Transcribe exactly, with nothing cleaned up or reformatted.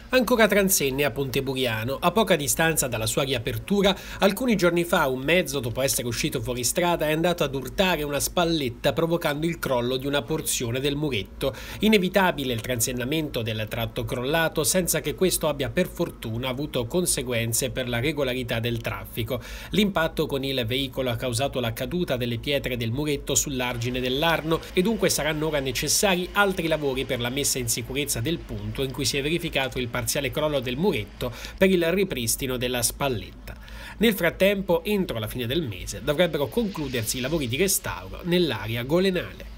Ancora transenne a Ponte Buriano. A poca distanza dalla sua riapertura, alcuni giorni fa un mezzo, dopo essere uscito fuori strada, è andato ad urtare una spalletta provocando il crollo di una porzione del muretto. Inevitabile il transennamento del tratto crollato senza che questo abbia per fortuna avuto conseguenze per la regolarità del traffico. L'impatto con il veicolo ha causato la caduta delle pietre del muretto sull'argine dell'Arno e dunque saranno ora necessari altri lavori per la messa in sicurezza del punto in cui si è verificato il parziale crollo del muretto per il ripristino della spalletta. Nel frattempo, entro la fine del mese, dovrebbero concludersi i lavori di restauro nell'area golenale.